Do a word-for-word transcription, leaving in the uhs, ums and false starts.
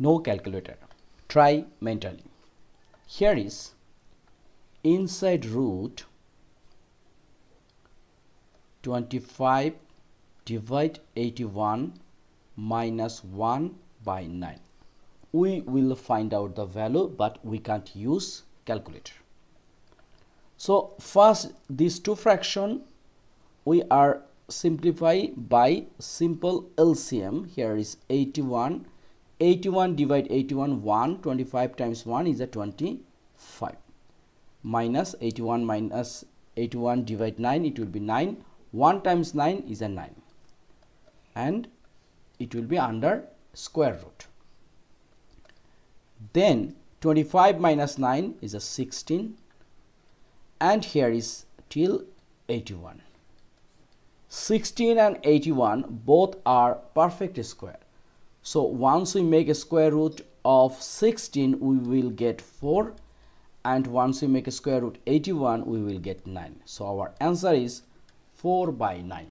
No calculator. Try mentally. Here is inside root twenty-five divide eighty-one minus one by nine. We will find out the value, but we can't use calculator. So first, these two fraction we are simplify by simple L C M. Here is eighty-one. eighty-one divide eighty-one, one. twenty-five times one is a twenty-five. Minus eighty-one minus eighty-one divide nine, it will be nine. one times nine is a nine. And it will be under square root. Then twenty-five minus nine is a sixteen. And here is till eighty-one. sixteen and eighty-one both are perfect square. So once we make a square root of sixteen, we will get four, and once we make a square root eighty-one, we will get nine. So our answer is four by nine.